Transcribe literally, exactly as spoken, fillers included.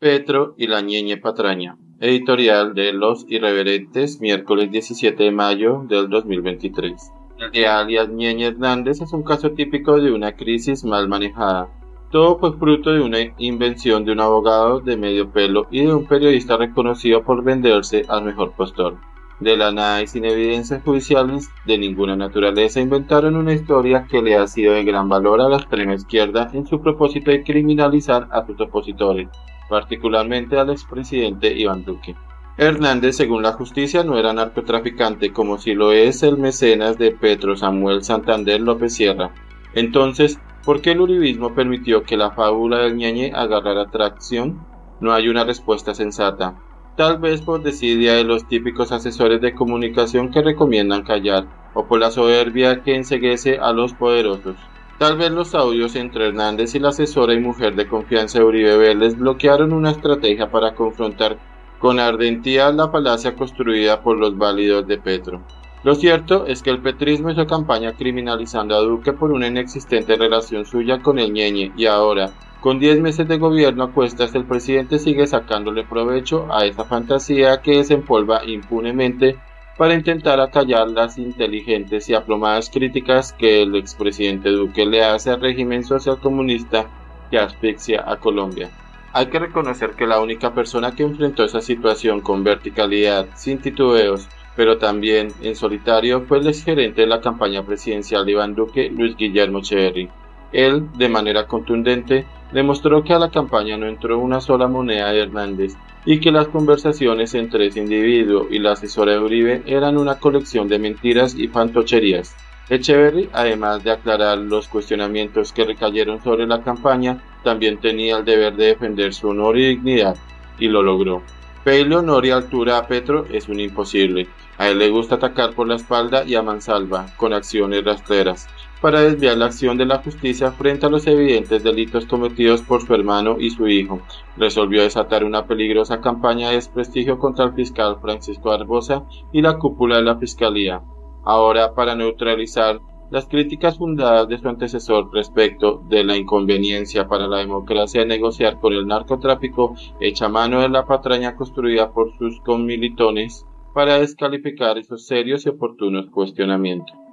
Petro y la Ñeñe Patraña. Editorial de Los Irreverentes, miércoles diecisiete de mayo del dos mil veintitrés. El de alias Ñeñe Hernández es un caso típico de una crisis mal manejada. Todo fue fruto de una invención de un abogado de medio pelo y de un periodista reconocido por venderse al mejor postor. De la nada y sin evidencias judiciales de ninguna naturaleza inventaron una historia que le ha sido de gran valor a la extrema izquierda en su propósito de criminalizar a sus opositores, particularmente al expresidente Iván Duque. Hernández, según la justicia, no era narcotraficante como si lo es el mecenas de Petro Samuel Santander López Sierra. Entonces, ¿por qué el uribismo permitió que la fábula del Ñeñe agarrara tracción? No hay una respuesta sensata. Tal vez por desidia de los típicos asesores de comunicación que recomiendan callar, o por la soberbia que enceguece a los poderosos. Tal vez los audios entre Hernández y la asesora y mujer de confianza de Uribe Vélez bloquearon una estrategia para confrontar con ardentía la falacia construida por los válidos de Petro. Lo cierto es que el petrismo hizo campaña criminalizando a Duque por una inexistente relación suya con el Ñeñe y ahora, con diez meses de gobierno a cuestas, el presidente sigue sacándole provecho a esa fantasía que desempolva impunemente para intentar acallar las inteligentes y aplomadas críticas que el expresidente Duque le hace al régimen socialcomunista que asfixia a Colombia. Hay que reconocer que la única persona que enfrentó esa situación con verticalidad, sin titubeos, pero también en solitario, fue el exgerente de la campaña presidencial de Iván Duque, Luis Guillermo Echeverri. Él, de manera contundente, demostró que a la campaña no entró una sola moneda de Hernández y que las conversaciones entre ese individuo y la asesora de Uribe eran una colección de mentiras y fantocherías. Echeverri, además de aclarar los cuestionamientos que recayeron sobre la campaña, también tenía el deber de defender su honor y dignidad, y lo logró. Pedirle honor y altura a Petro es un imposible. A él le gusta atacar por la espalda y a mansalva, con acciones rastreras, para desviar la acción de la justicia frente a los evidentes delitos cometidos por su hermano y su hijo. Resolvió desatar una peligrosa campaña de desprestigio contra el fiscal Francisco Barbosa y la cúpula de la fiscalía. Ahora, para neutralizar las críticas fundadas de su antecesor respecto de la inconveniencia para la democracia de negociar con el narcotráfico, echa mano de la patraña construida por sus conmilitones para descalificar esos serios y oportunos cuestionamientos.